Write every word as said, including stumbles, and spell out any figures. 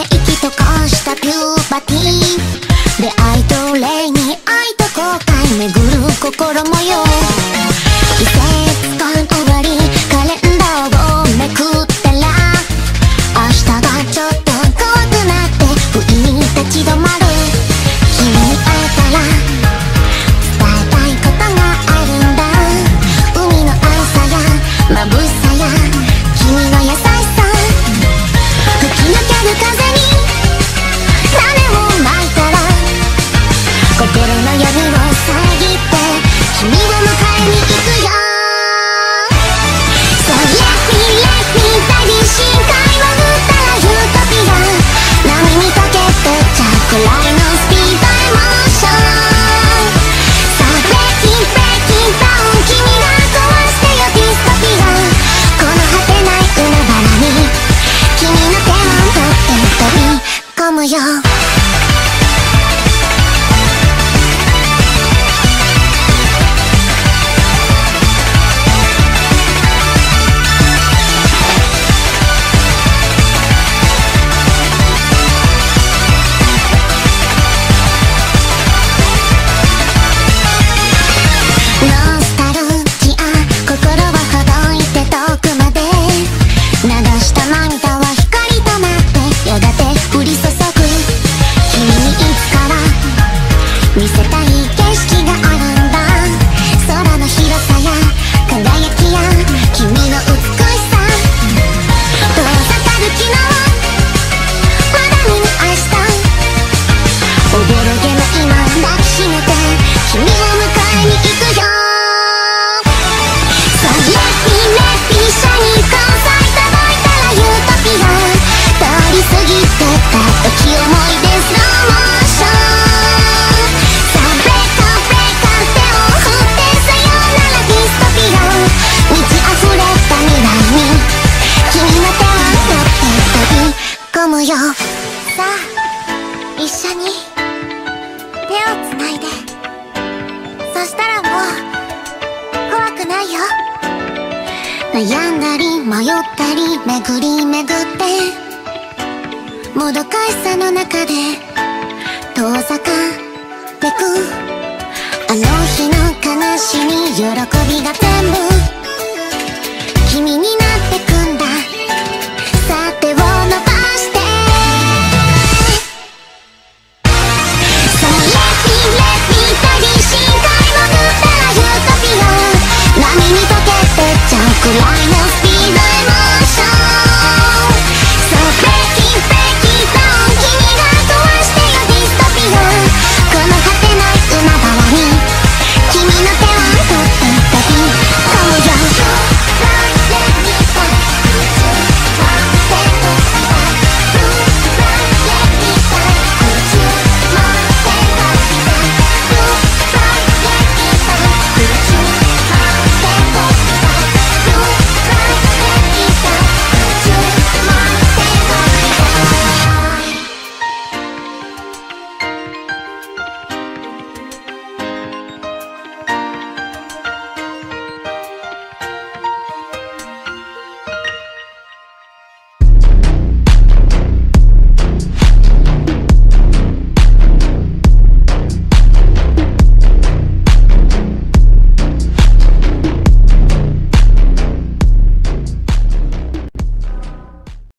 息とかしたピューバティー、出会いと礼に愛と後悔巡る心模様、季節感終わりカレンダーをめくったら明日がちょっと怖くなって不意に立ち止まる。君に会えたら伝えたいことがあるんだ。海の青さや眩しさや君の優しさ、吹き抜ける風に種をまいたら心の闇を遮って君を迎えに行くよ。 So let me let me 大深海を打ったらユートピア、波に溶けてちゃうくらいのスピードエモーション。 So breaking breaking down 君が壊してよディストピア、この果てない海原に君の手を取って飛び込むよ。ノスタルジア心をほどいて遠くまで流した涙は光となってやがて降り注ぐ。君にいつから見せたい景色があるんだ。空の広さや輝きや君の美しさ、遠ざかる昨日まだ見ぬ明日、おぼろげの今抱きしめて君を迎えに行くよ。 So let me let me 一緒に交際届いたらユートピア、通り過ぎてた時思い出スローモーション。 So break up break up 手を振ってさよならディストピア、満ち溢れた未来に君の手を取って飛び込むよ。さあ一緒に手をつないで、そしたらもう怖くないよ。悩んだり迷ったり巡り巡ってもどかしさの中で遠ざかってく、あの日の悲しみ喜びが全部君になる